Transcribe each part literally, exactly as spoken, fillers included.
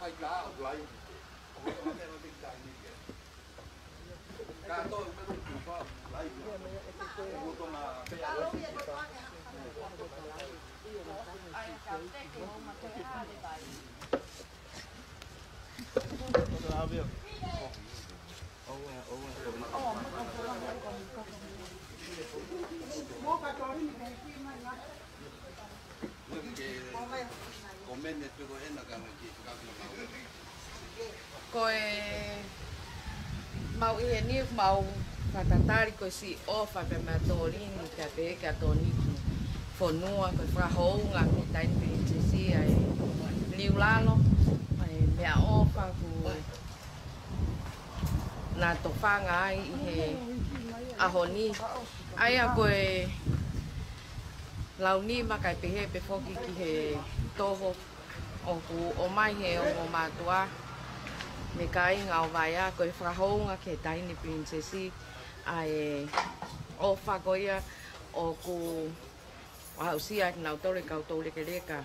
phải cá lại ôi mà cái nó định đại như vậy cá tôi mới được chủ có lại mua con mà cái Koe mau i ni mau fatatari ko si ofa pe matolini ka pe ka toniki fonua ko fra hounga ni tain princesi ai liulalo ai me ofa ku na to fanga ai he ahoni ai a koe launi ma kai pe he pe foki ki he toho o ku o mai he o matua me kai ngau vai a koe frahounga ke taini princesi ai o fagoia o ku au sia na tole ka tole ke leka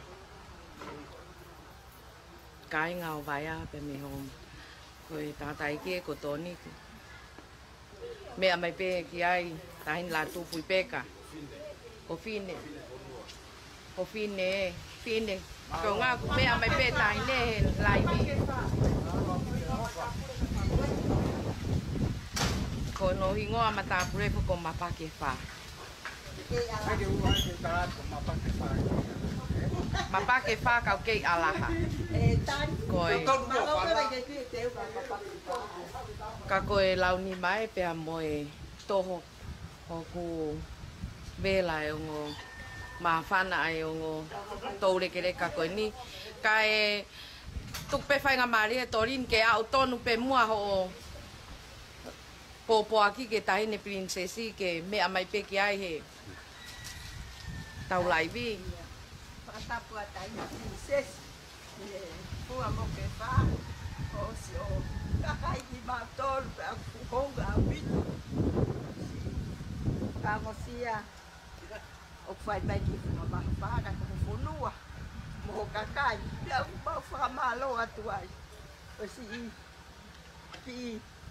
kai ngau vai a pe me hom koe ta tai ke ko toni me a mai pe ki ai tain la tu fui peka o fine o fine fine ko nga me a mai pe tai ne lai mi ko no hingo a mata pure ko mapa ke fa mapa ke fa ka ke alaha ko ka ko e launi mai pe a moe toho o ku vela e ngo ma fana ai ngo tole ke le ka ko ni ka e tuk pe fai nga mari e torin ke au tonu pe mua ho po po aki ke tai ne princesi ke me amai pe ki ai he tau lai vi ata po tai ne princesi e fu amo ke fa o si o ka kai ki ma tol pe ku ko ga vi ka mo sia o fai mai ki no ba fa ka ko fu nua mo ka kai ya ba fa ma lo atuai o si pi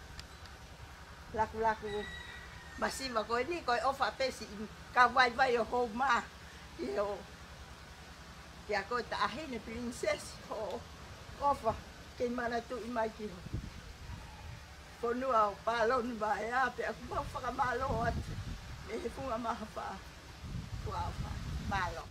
laku laku masih ma ko ni ko ofa pesi ka vai vai o ho ma io ya ko ta ahine princess o ofa ke mana tu mai ki ko nu au palon ba ya pe aku ba fa ma lo at e fu ma fa wa fa malo